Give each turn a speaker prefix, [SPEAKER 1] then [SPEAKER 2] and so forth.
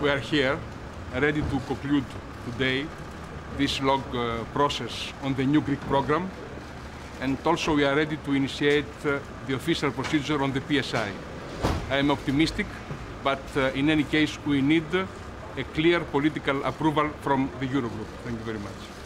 [SPEAKER 1] we are here, ready to conclude today this long process on the new Greek program, and also we are ready to initiate the official procedure on the PSI. I am optimistic, but in any case we need a clear political approval from the Eurogroup. Thank you very much.